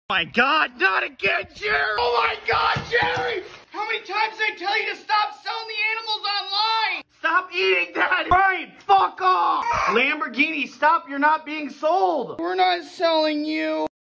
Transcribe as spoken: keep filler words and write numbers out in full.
Oh my God, not again, Jerry! Oh my God, Jerry! How many times did I tell you to stop selling the animals online? Stop eating that! Brian, fuck off! Lamborghini, stop, you're not being sold! We're not selling you.